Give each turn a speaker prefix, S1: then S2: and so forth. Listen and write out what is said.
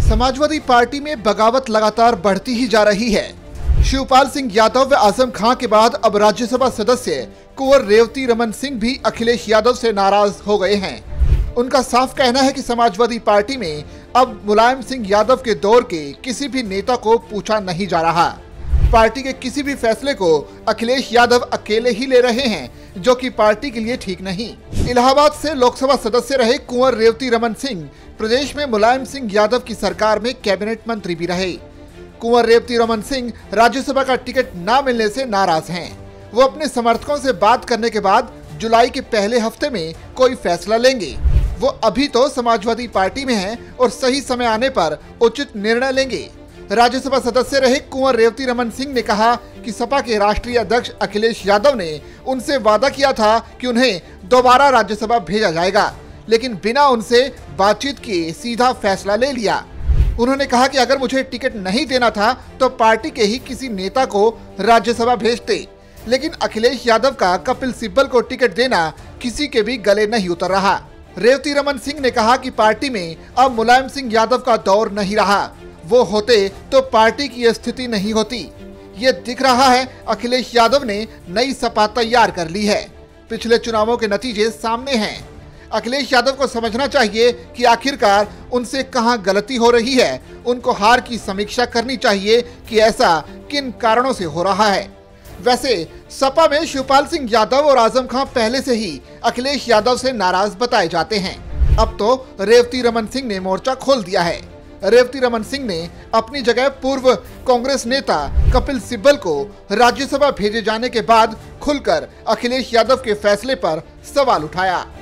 S1: Samajwadi party में बगावत लगातार बढ़ती ही जा रही है। शिवपाल सिंह यादव व आजम खां के बाद अब राज्यसभा सदस्य कुंवर रेवती रमन सिंह भी अखिलेश यादव से नाराज हो गए हैं। उनका साफ कहना है कि समाजवादी पार्टी में अब मुलायम सिंह यादव के दौर के किसी भी नेता को पूछा नहीं जा रहा। पार्टी के किसी भी फैसले को अखिलेश यादव अकेले ही ले रहे हैं, जो कि पार्टी के लिए ठीक नहीं। इलाहाबाद से लोकसभा सदस्य रहे कुंवर रेवती रमन सिंह प्रदेश में मुलायम सिंह यादव की सरकार में कैबिनेट मंत्री भी रहे। कुंवर रेवती रमन सिंह राज्यसभा का टिकट न मिलने से नाराज हैं। वो अपने समर्थकों से बात करने के बाद जुलाई के पहले हफ्ते में कोई फैसला लेंगे। वो अभी तो समाजवादी पार्टी में हैं और सही समय आने पर उचित निर्णय लेंगे। राज्यसभा सदस्य रहे कुंवर रेवती रमन सिंह ने कहा कि सपा के राष्ट्रीय अध्यक्ष अखिलेश यादव ने उनसे वादा किया था कि उन्हें दोबारा राज्यसभा भेजा जाएगा, लेकिन बिना उनसे बातचीत किए सीधा फैसला ले लिया। उन्होंने कहा कि अगर मुझे टिकट नहीं देना था तो पार्टी के ही किसी नेता को राज्यसभा भेजते, लेकिन अखिलेश यादव का कपिल सिब्बल को टिकट देना किसी के भी गले नहीं उतर रहा। रेवती रमन सिंह ने कहा कि पार्टी में अब मुलायम सिंह यादव का दौर नहीं रहा। वो होते तो पार्टी की स्थिति नहीं होती। ये दिख रहा है अखिलेश यादव ने नई सपा तैयार कर ली है। पिछले चुनावों के नतीजे सामने हैं। अखिलेश यादव को समझना चाहिए कि आखिरकार उनसे कहां गलती हो रही है। उनको हार की समीक्षा करनी चाहिए कि ऐसा किन कारणों से हो रहा है। वैसे सपा में शिवपाल सिंह यादव और आजम खां पहले से ही अखिलेश यादव से नाराज बताए जाते हैं। अब तो रेवती रमन सिंह ने मोर्चा खोल दिया है। रेवती रमन सिंह ने अपनी जगह पूर्व कांग्रेस नेता कपिल सिब्बल को राज्यसभा भेजे जाने के बाद खुलकर अखिलेश यादव के फैसले पर सवाल उठाया।